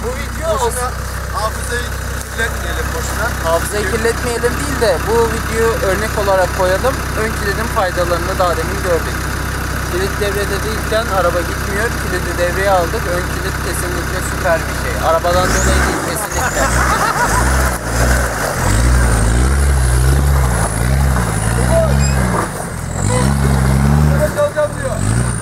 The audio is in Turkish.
Bu video boşuna hafızayı kirletmeyelim boşuna. hafızayı kirletmeyelim değil de bu videoyu örnek olarak koyalım. Ön kilidin faydalarını daha demin gördük. Kilit devrede değilken araba gitmiyor. Kilidi devreye aldık. Ön kilit kesinlikle süper bir şey. Arabadan dolayı değil, kesinlikle. Evet, alacağım diyor.